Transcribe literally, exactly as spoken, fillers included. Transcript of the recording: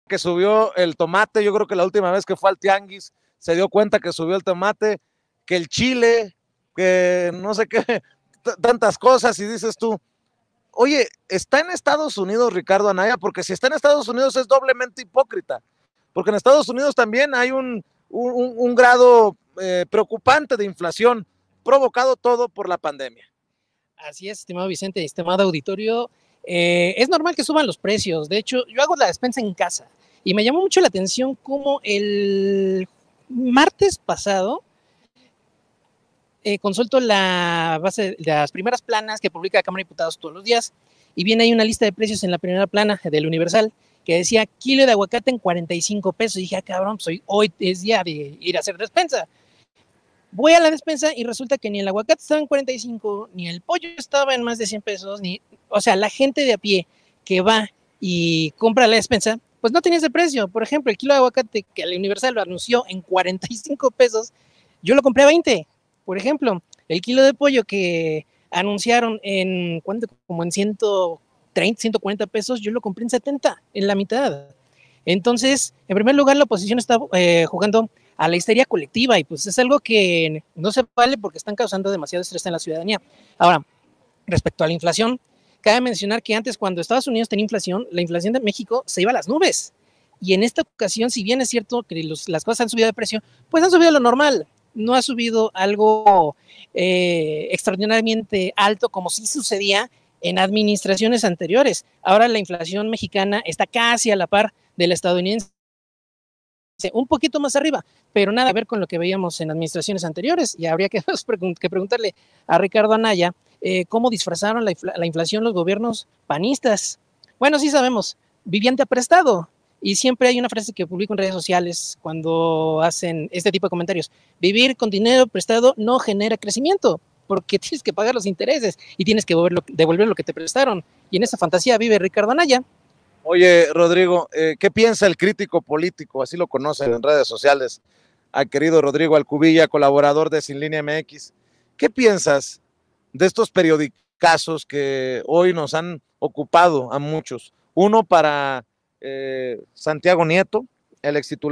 que subió el tomate, yo creo que la última vez que fue al tianguis se dio cuenta que subió el tomate, que el chile, que no sé qué, tantas cosas, y dices tú, oye, ¿está en Estados Unidos Ricardo Anaya? Porque si está en Estados Unidos es doblemente hipócrita, porque en Estados Unidos también hay un, un, un grado eh, preocupante de inflación, provocado todo por la pandemia. Así es, estimado Vicente, estimado auditorio, eh, es normal que suban los precios. De hecho, yo hago la despensa en casa y me llamó mucho la atención cómo el martes pasado eh, consulto la base, las primeras planas que publica la Cámara de Diputados todos los días y viene ahí una lista de precios en la primera plana del Universal que decía kilo de aguacate en cuarenta y cinco pesos. Y dije, ah, cabrón, pues hoy, hoy es día de ir a hacer despensa. Voy a la despensa y resulta que ni el aguacate estaba en cuarenta y cinco, ni el pollo estaba en más de cien pesos, ni, o sea, la gente de a pie que va y compra la despensa, pues no tenía ese precio. Por ejemplo, el kilo de aguacate que el Universal lo anunció en cuarenta y cinco pesos, yo lo compré a veinte. Por ejemplo, el kilo de pollo que anunciaron en, ¿cuánto? Como en ciento treinta, ciento cuarenta pesos, yo lo compré en setenta, en la mitad. Entonces, en primer lugar, la oposición está eh, jugando a la histeria colectiva y pues es algo que no se vale porque están causando demasiado estrés en la ciudadanía. Ahora, respecto a la inflación, cabe mencionar que antes cuando Estados Unidos tenía inflación, la inflación de México se iba a las nubes. Y en esta ocasión, si bien es cierto que los, las cosas han subido de precio, pues han subido lo normal. No ha subido algo eh, extraordinariamente alto como sí sucedía en administraciones anteriores. Ahora la inflación mexicana está casi a la par de la estadounidense, un poquito más arriba, pero nada que ver con lo que veíamos en administraciones anteriores. Y habría que, que preguntarle a Ricardo Anaya eh, cómo disfrazaron la, la inflación los gobiernos panistas. Bueno, sí sabemos, vivían de prestado. Y siempre hay una frase que publico en redes sociales cuando hacen este tipo de comentarios. Vivir con dinero prestado no genera crecimiento, porque tienes que pagar los intereses y tienes que devolver lo, devolver lo que te prestaron. Y en esa fantasía vive Ricardo Anaya. Oye, Rodrigo, eh, ¿qué piensa el crítico político? Así lo conocen en redes sociales, al querido Rodrigo Alcubilla, colaborador de Sin Línea M X. ¿Qué piensas de estos periodicazos que hoy nos han ocupado a muchos? Uno para eh, Santiago Nieto, el ex titular